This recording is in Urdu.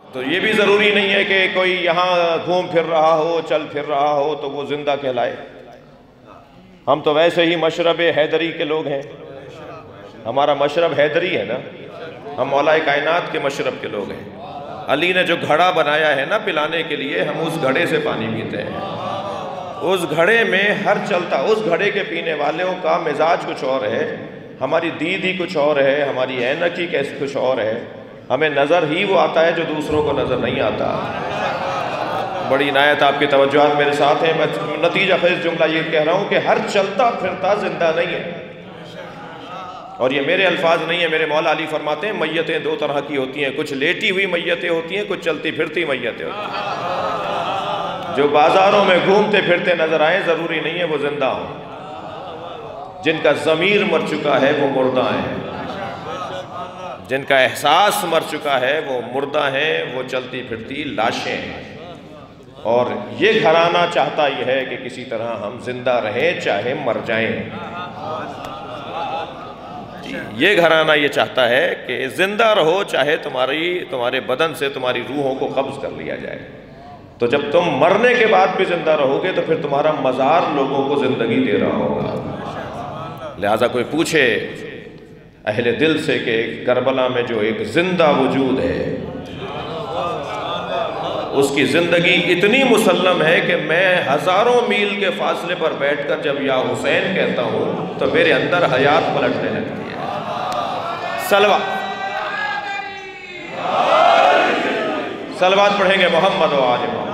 تو یہ بھی ضروری نہیں ہے کہ کوئی یہاں گھوم پھر رہا ہو، چل پھر رہا ہو تو وہ زندہ کہلائے۔ ہم تو ویسے ہی مشرب حیدری کے لوگ ہیں، ہمارا مشرب حیدری ہے نا، ہم مولا کائنات کے مشرب کے لوگ ہیں۔ علی نے جو گھڑا بنایا ہے نا پلانے کے لیے، ہم اس گھڑے سے پانی پیتے ہیں۔ اس گھڑے میں ہر چلتا، اس گھڑے کے پینے والوں کا مزاج کچھ اور ہے، ہماری دید ہی کچھ اور ہے، ہماری عینک ہی کیسے کچھ اور ہے، ہمیں نظر ہی وہ آتا ہے جو دوسروں کو نظر نہیں آتا۔ بڑی عنایت آپ کی توجہات میرے ساتھ ہیں۔ میں نتیجہ خیز جملہ یہ کہہ رہا ہوں کہ ہر چلتا پھرتا زندہ نہیں ہے، اور یہ میرے الفاظ نہیں ہیں، میرے مولا علی فرماتے ہیں میتیں دو طرح کی ہوتی ہیں، کچھ لیٹی ہوئی میتیں ہوتی ہیں، کچھ چلتی پھرتی میتیں ہوتی ہیں۔ جو بازاروں میں گھومتے پھرتے نظر آئیں ضروری نہیں ہے وہ زندہ ہوں، جن کا ضمیر مر چکا ہے وہ مردہ ہیں، جن کا احساس مر چکا ہے وہ مردہ ہیں، وہ چلتی پھرتی لاشیں ہیں۔ اور یہ گھرانہ چاہتا یہ ہے کہ کسی طرح ہم زندہ رہیں چاہے مر جائیں۔ یہ گھرانہ یہ چاہتا ہے کہ زندہ رہو چاہے تمہارے بدن سے تمہاری روحوں کو قبض کر لیا جائے۔ تو جب تم مرنے کے بعد بھی زندہ رہو گے تو پھر تمہارا مزار لوگوں کو زندگی دے رہا ہوگا۔ لہٰذا کوئی پوچھے اہل دل سے کہ کربلا میں جو ایک زندہ وجود ہے اس کی زندگی اتنی مسلم ہے کہ میں ہزاروں میل کے فاصلے پر بیٹھ کر جب یا حسین کہتا ہوں تو میرے اندر حیات پلٹنے لگتی ہے۔ صلوات پڑھیں گے محمد و آل محمد۔